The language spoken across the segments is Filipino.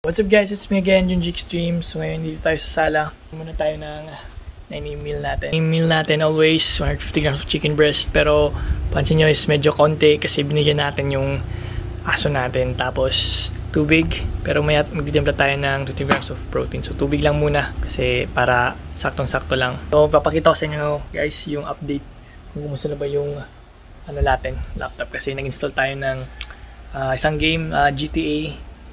What's up guys, it's me again, Junji Extreme. So ngayon dito tayo sa sala. Muna tayo ng meal natin. Yung meal natin always 150 grams of chicken breast. Pero pansin nyo is medyo konti kasi binigyan natin yung aso natin. Tapos tubig. Pero magditimpla tayo ng 20 grams of protein. So tubig lang muna kasi para saktong-sakto lang. So papakita ko sa inyo guys yung update kung kumusta na ba yung natin, laptop. Kasi nag-install tayo ng isang game, GTA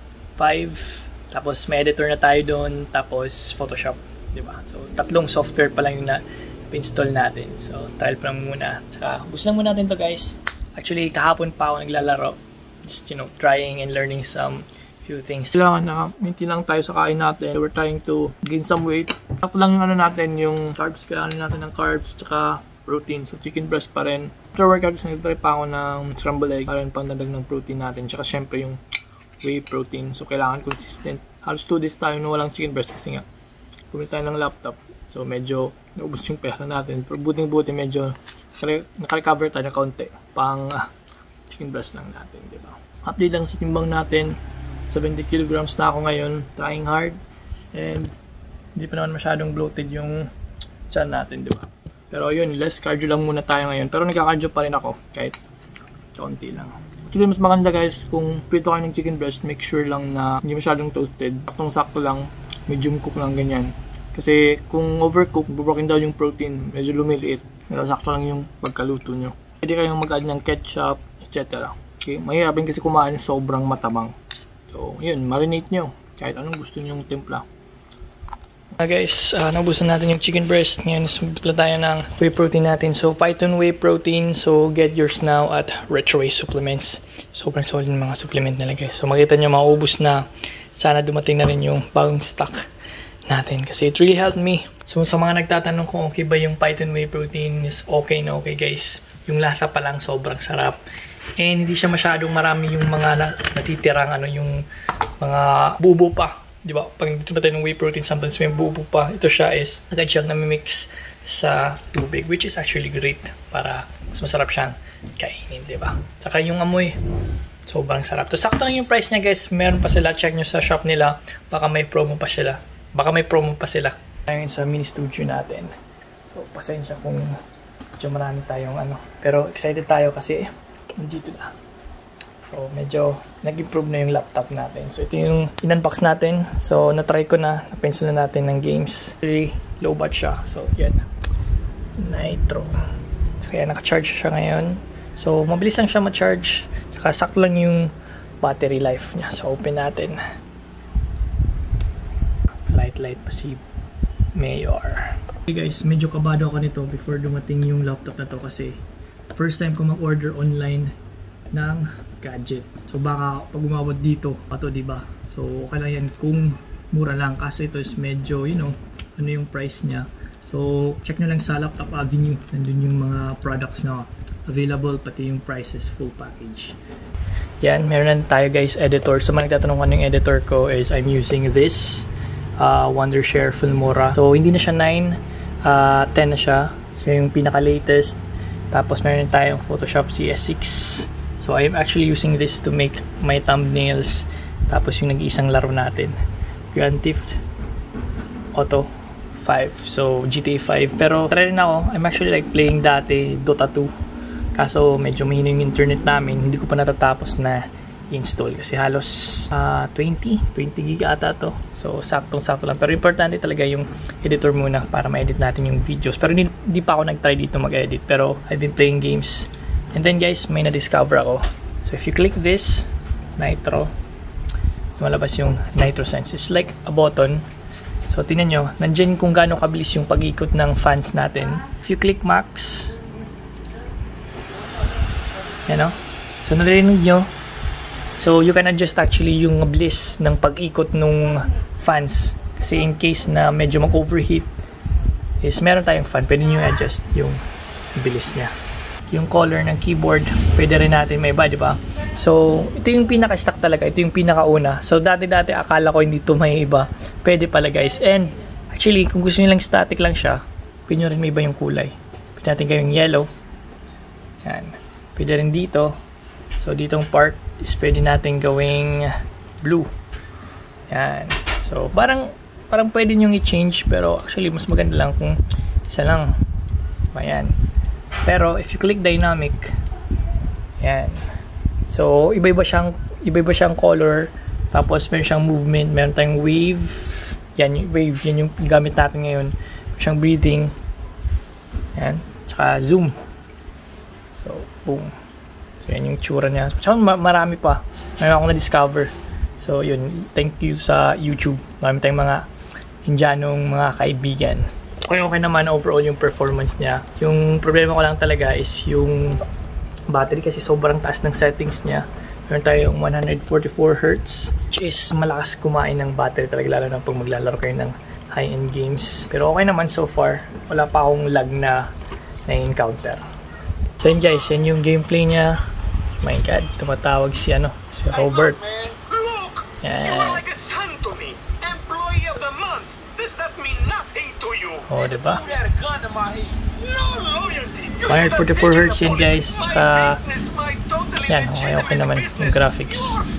5, tapos may editor na tayo doon, tapos Photoshop, di ba? So tatlong software pa lang yung na-install natin. So trial pa lang muna. Saka ubus lang muna natin to guys. Actually kahapon pa ako naglalaro, just trying and learning some few things. Kailangan na minti lang tayo sa kain natin. We're trying to gain some weight. Sakto lang yung natin, yung carbs. Kailangan natin ng carbs tsaka protein. So chicken breast pa rin. After workout, nag-try pa ako ng scrambled egg para rin pang nadag ng protein natin. Tsaka syempre yung whey protein. So kailangan consistent. Halos 2 days tayo na walang chicken breast kasi nga bumili tayo ng laptop. So medyo naubos yung pera natin. Pero buting-buti medyo nakarecover tayo na kaunti. Pang chicken breast lang natin, di ba? Update lang sa timbang natin. 70 kilograms na ako ngayon. Trying hard. And hindi pa naman masyadong bloated yung tiyan natin, di ba? Pero yun, less cardio lang muna tayo ngayon. Pero nagka-cardio pa rin ako kahit kaunti lang. Actually, mas maganda guys, kung prito kayo ng chicken breast, make sure lang na hindi masyadong toasted. Saktong-sakto lang, medium cook lang ganyan. Kasi kung overcook, broken down yung protein, medyo lumiliit. Pero sakto lang yung pagkaluto nyo. Pwede kayong mag-add ng ketchup, etc. Okay? Mahirap din kasi kumain sobrang matabang. So, yun, marinate nyo. Kahit anong gusto nyo yung timpla. Guys, naubusan natin yung chicken breast. Ngayon, sumipla tayo ng whey protein natin. So, Python whey protein. So, get yours now at Retroway Supplements. Sobrang solid yung mga supplement nila guys. So, makita nyo, maubos na. Sana dumating na rin yung bagong stock natin. Kasi it really helped me. So, sa mga nagtatanong kung okay ba yung Python whey protein, is okay na okay guys. Yung lasa pa lang, sobrang sarap. And hindi siya masyadong marami yung mga natitirang yung mga bubo pa. Di ba? Pag dito ba tayo ng whey protein, sometimes may bubo pa. Ito siya is agad siyang namimix sa tubig, which is actually great para mas masarap siyang kainin, di ba? Saka yung amoy, sobrang sarap. So, sakto lang yung price niya guys. Meron pa sila. Check nyo sa shop nila. Baka may promo pa sila. Ngayon sa mini studio natin. So, pasensya kung medyo marami tayong Pero excited tayo kasi nandito na. So, medyo nag-improve na yung laptop natin. So, ito yung in-unbox natin. So, na-try ko na. Na-pencil na natin ng games. Very low bat siya. So, yan. Nitro. Kaya naka-charge siya ngayon. So, mabilis lang siya ma-charge. Saka sakto lang yung battery life niya. So, open natin. Light pa si Mayor. Okay guys, medyo kabado ako nito before dumating yung laptop na to kasi first time ko mag-order online ng gadget. So baka pag umabot dito, pato diba? So okay lang yan kung mura lang kasi ito is medyo, ano yung price niya. So check nyo lang sa Laptop Avenue. Nandun yung mga products na available, pati yung prices, full package. Yan, meron na tayo guys, editor. So mga nagtatanong kung ano yung editor ko is I'm using this Wondershare Filmora. So hindi na siya 9, 10 na siya. So yung pinaka-latest. Tapos meron tayong Photoshop CS6. So I'm actually using this to make my thumbnails. Tapos yung nag-iisang laro natin, Grand Theft Auto 5. So GTA 5. Pero try rin ako. I'm actually like playing dati Dota 2. Kaso medyo mahina yung internet namin. Hindi ko pa natatapos na install. Kasi halos 20 gig ata to. So saktong-sakto lang. Pero importante talaga yung editor muna para ma-edit natin yung videos. Pero hindi pa ako nag-try dito mag-edit. Pero I've been playing games. And then guys, may na-discover ako. So if you click this, Nitro, malabas yung Nitro Sense. It's like a button. So tingnan nyo, nandyan kung gaano kabilis yung pag-ikot ng fans natin. If you click max, yan o. So narinig nyo. So you can adjust actually yung bilis ng pag-ikot ng fans. Kasi in case na medyo mag-overheat, is meron tayong fan. Pwede nyo adjust yung bilis niya. Yung color ng keyboard, pwede rin natin may iba, di ba? So, ito yung pinaka-stock talaga. Ito yung pinaka-una. So, dati-dati akala ko hindi ito may iba. Pwede pala guys. And, actually, kung gusto nyo lang static lang siya, pwede nyo rin may iba yung kulay. Pwede natin gawing yellow. Yan. Pwede rin dito. So, ditong part is pwede natin gawing blue. Yan. So, parang pwede nyo i-change, pero actually, mas maganda lang kung isa lang. Ayan. Pero, if you click dynamic, yan. So, iba-iba siyang color, tapos meron siyang movement, meron tayong wave. Yan, yung wave, yan yung gamit natin ngayon. Meron siyang breathing. Yan. Tsaka zoom. So, boom. So, yan yung tsura niya. So, marami pa. Mayroon ako na-discover. So, yun. Thank you sa YouTube. Marami tayong mga Indianong mga kaibigan. Okay naman overall yung performance niya. Yung problema ko lang talaga is yung battery kasi sobrang taas ng settings niya. Meron tayong 144 Hz, which is malakas kumain ng battery talaga, lalo na pag maglalaro kayo ng high-end games. Pero okay naman so far. Wala pa akong lag na na-encounter. So yun guys, yan yung gameplay niya. My God, tumatawag si Robert. Yan. Oh, diba? 144 Hz yun guys. Tsaka yan, okay naman yung graphics.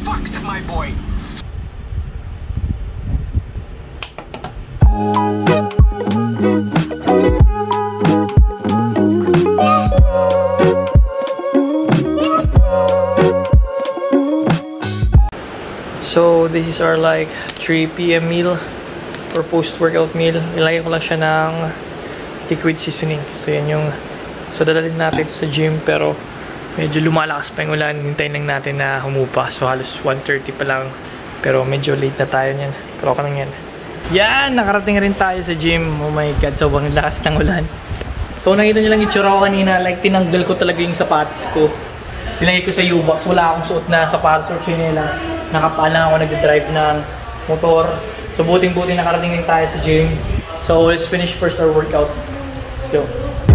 So this is our like 3 PM meal or post-workout meal. Ilagay ko lang siya ng liquid seasoning. So yan yung dadalhin natin sa gym, pero medyo lumalakas pa yung ulan. Hintayin lang natin na humupa. So halos 1:30 pa lang, pero medyo late na tayo niyan. Pero okay lang yan. Yan! Nakarating rin tayo sa gym. Oh my God, sobrang lakas ng ulan. So nakita nyo lang itsura ko kanina. Like tinanggal ko talaga yung sapatos ko. Tinagay ko sa U-box. Wala akong suot na sapatos or chinelas. Nakapalang ako nagdadrive ng motor. So buting-buti nakarating din tayo sa gym. So let's finish first our workout. Let's go.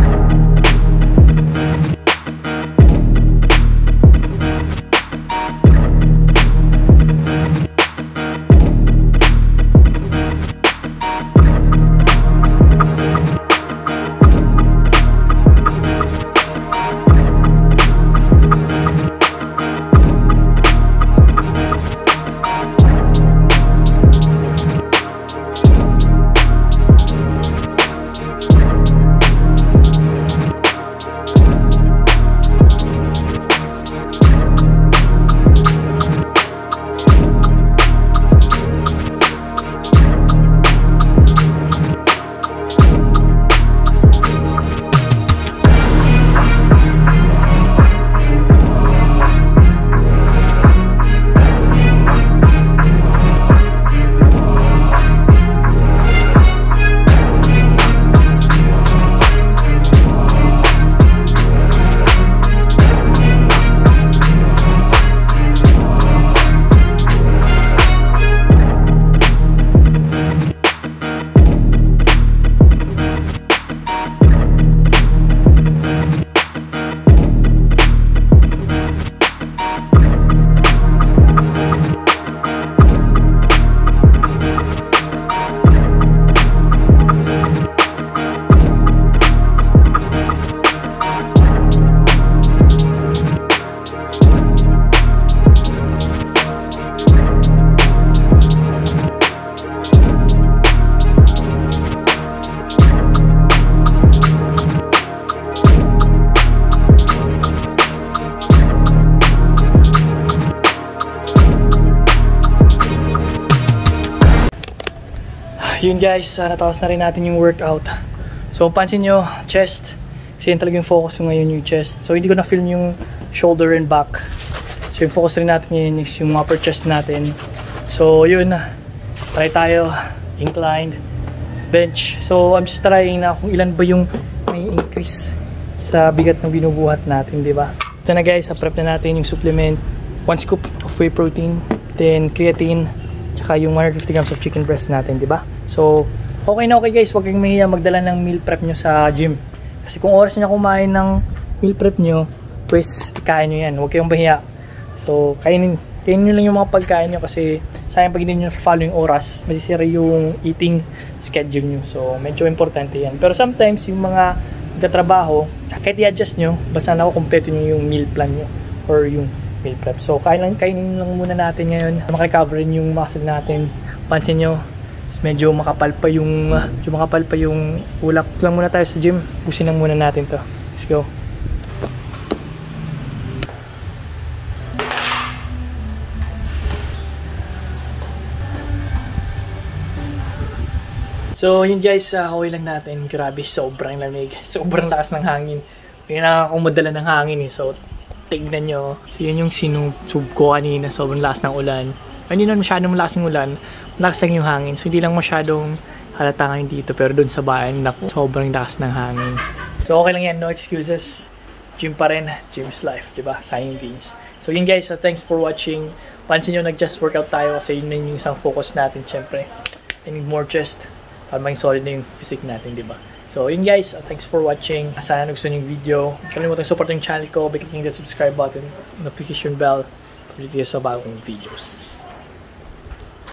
Yun guys, natapos na rin natin yung workout. So pansin nyo, chest. Kasi yun talaga yung focus ko ngayon, yung chest. So hindi ko na-film yung shoulder and back. So yung focus rin natin ngayon is yung upper chest natin. So yun, try tayo. Inclined, bench. So I'm just trying na kung ilan ba yung may increase sa bigat ng binubuhat natin, di ba? So na guys, prep na natin yung supplement. 1 scoop of whey protein, then creatine, tsaka yung 150 grams of chicken breast natin, di ba? So, okay na okay guys, huwag kayong mahiya magdala ng meal prep nyo sa gym. Kasi kung oras nyo kumain ng meal prep nyo, pues ikain nyo yan, huwag kayong mahiya. So, kainin nyo lang yung mga pagkain nyo kasi sayang pag hindi nyo follow yung oras, masisira yung eating schedule nyo. So, medyo importante yan. Pero sometimes, yung mga nagtatrabaho, kahit i-adjust nyo, basta na kumpleto nyo yung meal plan nyo or yung meal prep. So, kainin lang muna natin ngayon. Makarecover yung muscle natin Pansin nyo, medyo makapal pa yung ulap. Ito lang muna tayo sa gym. Pusin lang muna natin to. Let's go. So yun guys, okay lang natin. Grabe, sobrang lamig. Sobrang lakas ng hangin. Kailangan akong madala ng hangin eh. So tignan nyo. Yun yung sinusub ko kanina. Sobrang lakas ng ulan. Hindi naman masyadong malakas yung ulan. Malakas lang yung hangin. So hindi lang masyadong halata ngayon dito. Pero dun sa bayan, naku, sobrang lakas ng hangin. So okay lang yan. No excuses. Gym pa rin. Gym's life. Diba? Sayang gains. So yun guys, thanks for watching. Pansin nyo, nag-just workout tayo kasi yun yung isang focus natin. Syempre, I need more chest. Para maging solid na yung physique natin, di ba? So, yun guys. Thanks for watching. Sana gusto niyo yung video. Huwag kalimutan support yung channel ko by clicking the subscribe button, notification bell, para dito sa bagong videos.